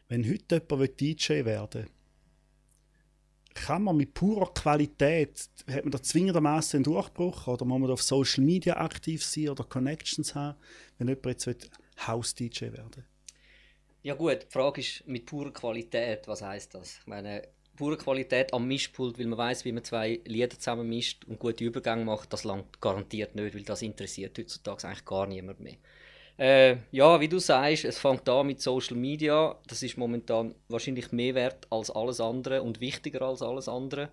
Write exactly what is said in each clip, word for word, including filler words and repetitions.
Wenn heute jemand D J werden will, kann man mit purer Qualität, hat man da zwingendermaßen einen Durchbruch oder muss man da auf Social Media aktiv sein oder Connections haben, wenn jemand jetzt House-D J werden will? Ja gut, die Frage ist mit purer Qualität, was heisst das? Ich meine, pure Qualität am Mischpult, weil man weiss, wie man zwei Lieder zusammen mischt und gute Übergänge macht, das langt garantiert nicht, weil das interessiert heutzutage eigentlich gar niemand mehr. Äh, ja, wie du sagst, es fängt an mit Social Media. Das ist momentan wahrscheinlich mehr wert als alles andere und wichtiger als alles andere.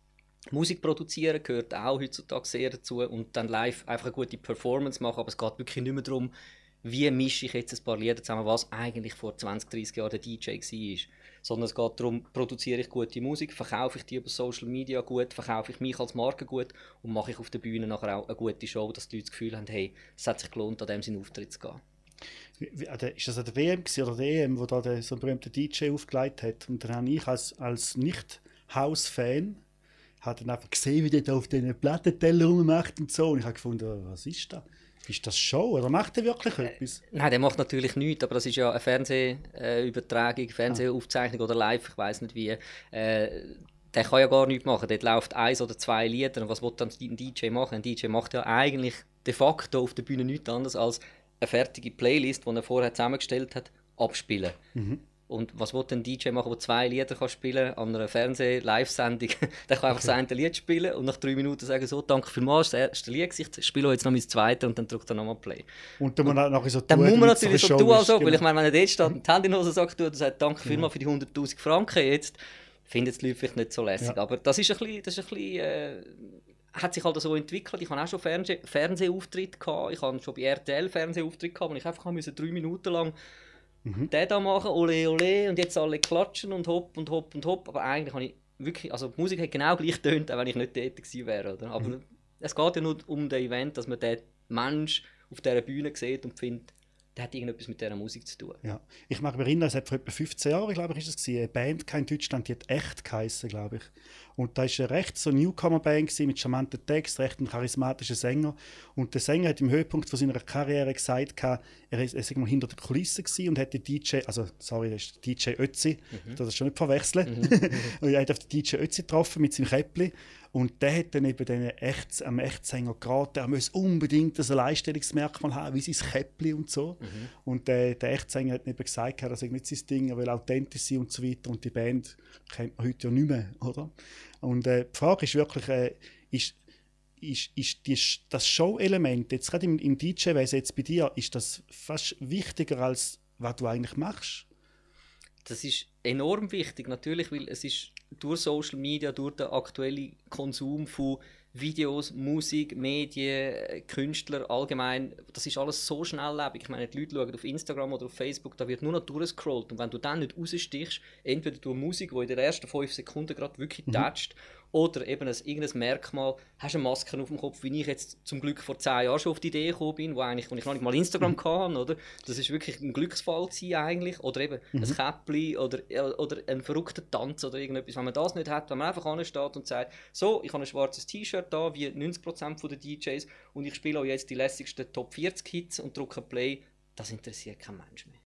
Musik produzieren gehört auch heutzutage sehr dazu und dann live einfach eine gute Performance machen, aber es geht wirklich nicht mehr darum, wie mische ich jetzt ein paar Lieder zusammen, was eigentlich vor zwanzig, dreissig Jahren der D J war. Sondern es geht darum, produziere ich gute Musik, verkaufe ich die über Social Media gut, verkaufe ich mich als Marke gut und mache ich auf der Bühne nachher auch eine gute Show, dass die Leute das Gefühl haben, hey, es hat sich gelohnt, an dem seinen Auftritt zu gehen. Wie, wie, ist das an der W M oder der E M, wo da der, so ein berühmter D J aufgelegt hat? Und dann habe ich als, als Nicht-House-Fan dann einfach gesehen, wie der da auf diesen Plattenteller rummacht und so. Und ich habe gefunden, was ist das? Ist das Show oder macht er wirklich äh, etwas? Nein, der macht natürlich nichts, aber das ist ja eine Fernsehübertragung, Fernsehaufzeichnung oder live, ich weiß nicht wie. Äh, der kann ja gar nichts machen. Dort läuft eins oder zwei Lieder und was will dann ein D J machen? Ein D J macht ja eigentlich de facto auf der Bühne nichts anderes als eine fertige Playlist, die er vorher zusammengestellt hat, abspielen. Mhm. Und was will ein D J machen, der zwei Lieder kann spielen an einer Fernseh-Live-Sendung? Der kann einfach okay. sein Lied spielen und nach drei Minuten sagen, so, danke vielmals, das erste Lied, ich spiele jetzt noch mein zweites und dann drückt er nochmal Play. Und dann, und man nachher so dann tun, muss man natürlich so tun, also, genau. Weil ich meine, wenn er dort steht und die Hände in die Hose sagt und sagt, danke genau. vielmals für die hunderttausend Franken jetzt, findet es die Leute vielleicht nicht so lässig. Ja. Aber das ist ein bisschen, das ist ein bisschen äh, hat sich halt so entwickelt. Ich hatte auch schon Fernseh- Fernsehauftritte gehabt. Ich hatte schon bei R T L Fernsehauftritte gehabt, wo ich einfach musste drei Minuten lang Mhm. den da machen, ole ole, und jetzt alle klatschen und hopp und hopp und hopp. Aber eigentlich habe ich wirklich, also die Musik hat genau gleich getönt, auch wenn ich nicht dort gewesen wäre. Oder? Aber mhm. es geht ja nur um das Event, dass man den Mensch auf dieser Bühne sieht und findet, der hat irgendetwas mit dieser Musik zu tun. Ja. Ich mag mich erinnern, es hat vor etwa fünfzehn Jahren, glaube ich, ist es eine Band in Deutschland, die hat «Echt» geheissen, glaube ich. Und da war eine recht so Newcomer-Band mit charmanten Text, recht ein charismatischer Sänger. Und der Sänger hat im Höhepunkt von seiner Karriere gesagt, er war mal hinter der Kulisse und hat den D J, also sorry, das ist D J Ötzi, mhm. das schon nicht verwechseln. Mhm. Und er hat auf den D J Ötzi getroffen mit seinem Käppli. Und der hat dann eben den Echt, am Echtsänger geraten, er muss unbedingt ein Alleinstellungsmerkmal haben, wie sein Käppli und so. Mhm. Und äh, der Echtsänger hat eben gesagt, das ist nicht sein Ding, er will authentisch sein und so weiter. Und die Band kennt man heute ja nicht mehr, oder? Und äh, die Frage ist wirklich, äh, ist, ist, ist die, das Show-Element, jetzt gerade im, im D J-Wesen jetzt bei dir, ist das fast wichtiger als was du eigentlich machst? Das ist enorm wichtig, natürlich, weil es ist durch Social Media, durch den aktuellen Konsum von Videos, Musik, Medien, Künstler allgemein, das ist alles so schnelllebig. Ich meine, die Leute schauen auf Instagram oder auf Facebook, da wird nur noch durchgescrollt. Und wenn du dann nicht rausstichst, entweder durch Musik, die in den ersten fünf Sekunden gerade wirklich mhm. toucht, oder eben ein, irgendein Merkmal, hast du eine Maske auf dem Kopf, wie ich jetzt zum Glück vor zehn Jahren schon auf die Idee gekommen bin, wo, eigentlich, wo ich noch nicht mal Instagram mhm. hatte, oder? Das ist wirklich ein Glücksfall gewesen eigentlich. Oder eben mhm. ein Käppli oder, oder ein verrückter Tanz oder irgendetwas. Wenn man das nicht hat, wenn man einfach ansteht und sagt, so, ich habe ein schwarzes T-Shirt da, wie neunzig Prozent der D Js, und ich spiele auch jetzt die lässigsten Top vierzig Hits und drücke Play, das interessiert kein Mensch mehr.